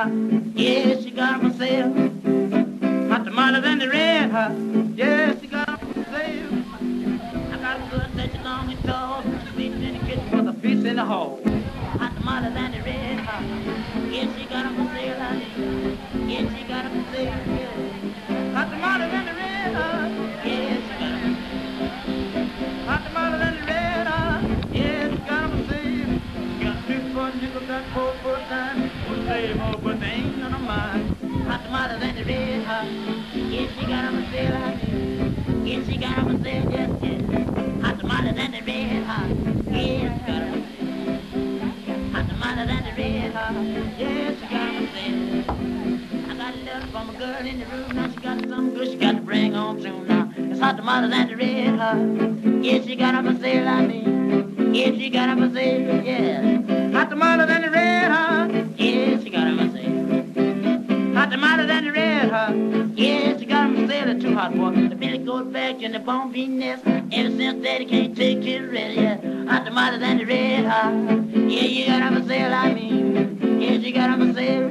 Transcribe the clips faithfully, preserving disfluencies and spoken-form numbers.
hot. Yeah, she got 'em for sale. Hot tamales and the red hot. Yeah, she got 'em for sale. I got a good such long and tall. Sweet in the kitchen with a piece in the hall. Hot tamales and the red hot. Yeah, she got 'em for sale, honey. Yeah, she got 'em for sale. Yeah. Hot tamales and the red hot. Yeah, she got 'em for sale. Hot tamales and the red hot. Yeah, she got 'em for sale. Got three, four nickels, got four, four times. We'll save more, but they ain't none of mine. Hot tamales and the red hot. Yeah, she got 'em for sale, honey. Yeah, she got 'em for sale, yes, yes. Hot tamales and the red hot. Yeah, she got 'em for sale. Hot tamales and the red hot. Yeah, she got 'em for sale. I got a letter from a girl in the room. Now she got something good she got to bring home soon now. It's hot tamales and the red hot. Yeah, she got 'em for sale, I mean. Yeah, she got 'em for sale, yeah. Hot tamales and the red hot. Yeah, she got 'em for sale. Hot tamales and the red hot. Yeah, she got 'em for sale. They're too hot, boy. The belly goes back in the bone bean nest. Ever since daddy can't take his rest, yeah. Hot tamales and the red hot. Yeah, you got 'em for sale, I mean. Yeah, she got 'em for sale.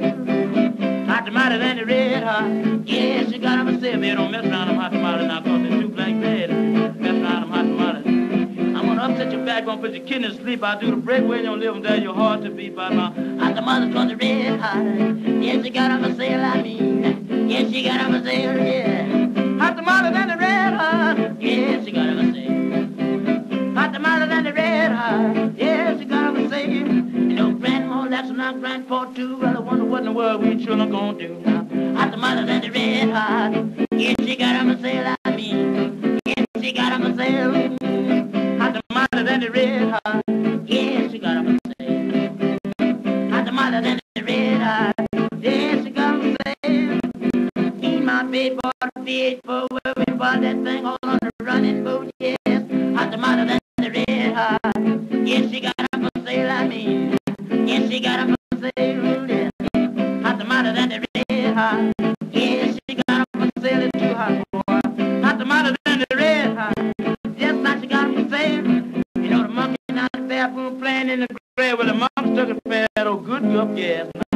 Hot tamales and the red hot. Yeah, she got 'em for sale. Baby, don't mess around them hot tamales now, cause they're too blank bad. Mess around them hot tamales. I'm gonna upset your back, gonna put your kidneys to sleep. I'll do the breakaway and you'll live them there. You're hard to beat by my hot tamales on the red hot. Yeah, she got 'em for sale, I mean. Yeah, she got 'em for sale, yeah. Hot tamales and the red hot. Yeah, she got 'em for sale. Hot tamales and the red hot. Yeah, she got 'em for sale. You know, grandma, that's not grandpa too. Well, I wonder what in the world we children gonna do now. Hot tamales and the red hot. Yeah, she got 'em for sale, I mean. Yeah, she got 'em for sale. Hot tamales and the red hot. Yeah, she got 'em for sale. Hot tamales and the red hot. Yeah, she got 'em for sale. Me and my big boy, the big boy, we bought that thing all on the running boat, yes. Hot tamales and the red hot. Yeah, she got 'em for sale, I mean. Yeah, she got 'em for sale, yeah. Hot tamales and the red hot. Yeah, she got 'em for sale, it's too hot, boy. Hot tamales and the red hot. Just like she got 'em for sale. You know, the monkey in the bathroom playing in the grave with the monkey took a fat old good up gas.